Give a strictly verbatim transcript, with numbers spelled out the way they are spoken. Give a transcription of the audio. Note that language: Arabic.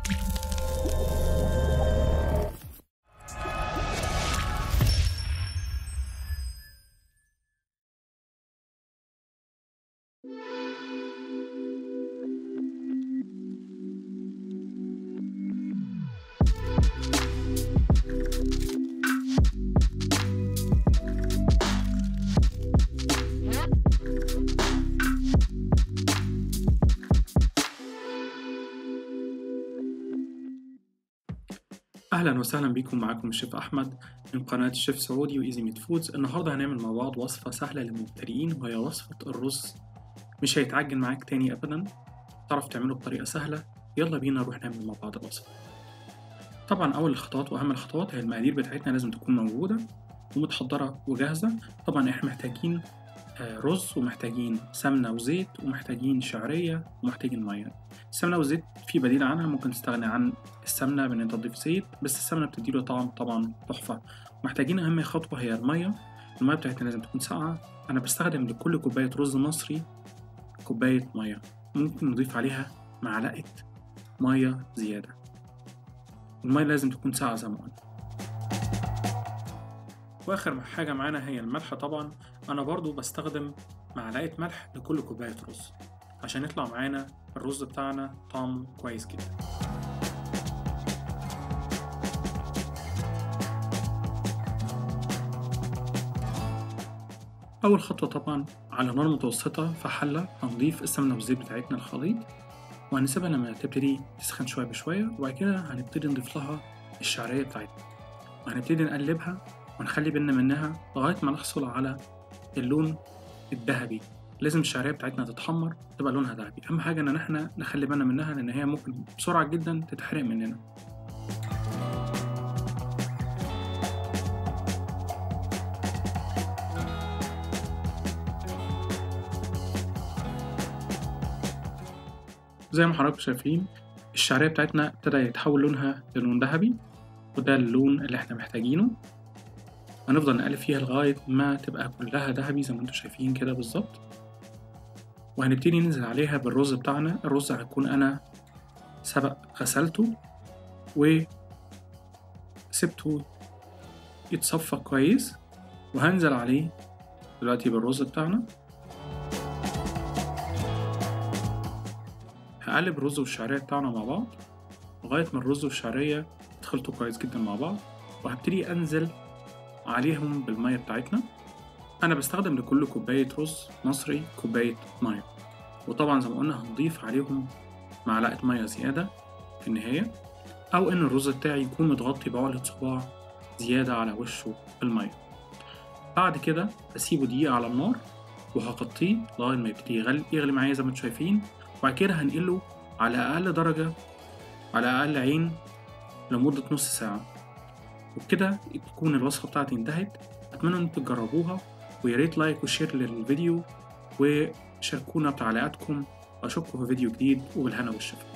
أهلا وسهلا بكم. معاكم الشيف أحمد من قناة الشيف سعودي وإيزي ميت فودز. النهاردة هنعمل مع بعض وصفة سهلة للمبتدئين وهي وصفة الرز. مش هيتعجن معاك تاني أبدا، تعرف تعمله بطريقة سهلة. يلا بينا نروح نعمل مع بعض الوصفة. طبعا أول الخطوات وأهم الخطوات هي المقادير بتاعتنا لازم تكون موجودة ومتحضرة وجاهزة. طبعا إحنا محتاجين رز ومحتاجين سمنة وزيت ومحتاجين شعرية ومحتاجين مية. السمنة والزيت في بديل عنها، ممكن تستغني عن السمنة بإن أنت تضيف زيت، بس السمنة بتديله طعم طبعا تحفة. محتاجين أهم خطوة هي المية. المية بتاعتنا لازم تكون ساقعة. أنا بستخدم لكل كوباية رز مصري كوباية مية، ممكن نضيف عليها معلقة مية زيادة. المية لازم تكون ساقعة زي ما قلنا. واخر حاجة معانا هي الملح. طبعا انا برضو بستخدم معلقة ملح لكل كوباية رز عشان يطلع معانا الرز بتاعنا طعمه كويس جدا. اول خطوة طبعا على نار متوسطة في حلة هنضيف السمنة والزيت بتاعتنا الخليط، وهنسيبها لما تبتدي تسخن شوية بشوية، وبعد كده هنبتدي نضيف لها الشعرية بتاعتنا وهنبتدي نقلبها ونخلي بالنا منها لغاية ما نحصل على اللون الذهبي. لازم الشعرية بتاعتنا تتحمر تبقى لونها ذهبي. أهم حاجة إن احنا نخلي بالنا منها لأن هي ممكن بسرعة جدا تتحرق مننا. زي ما حضراتكم شايفين الشعرية بتاعتنا ابتدى يتحول لونها للون ذهبي، وده اللون اللي احنا محتاجينه. هنفضل نقلب فيها لغاية ما تبقى كلها ذهبي زي ما انتم شايفين كده بالظبط، وهنبتدي ننزل عليها بالرز بتاعنا. الرز هيكون أنا سبق غسلته وسبته يتصفى كويس، وهنزل عليه دلوقتي بالرز بتاعنا. هقلب الرز والشعرية بتاعنا مع بعض لغاية ما الرز والشعرية يتخلطوا كويس جدا مع بعض، وهبتدي أنزل عليهم بالمية بتاعتنا. أنا بستخدم لكل كوباية رز مصري كوباية مية، وطبعا زي ما قلنا هنضيف عليهم معلقة مية زيادة في النهاية، أو إن الرز بتاعي يكون متغطي بعقلة صباع زيادة على وشه بالمية. بعد كده هسيبه دقيقة على النار وهغطيه لغاية ما يبتدي يغلي يغلي معايا زي ما انتم شايفين، وبعد كده هنقله على أقل درجة على أقل عين لمدة نص ساعة، وبكده تكون الوصفة بتاعتي انتهت. أتمنى إنكم تجربوها، وياريت لايك وشير للفيديو وشاركونا بتعليقاتكم. أشوفكم في فيديو جديد وبالهنا والشفا.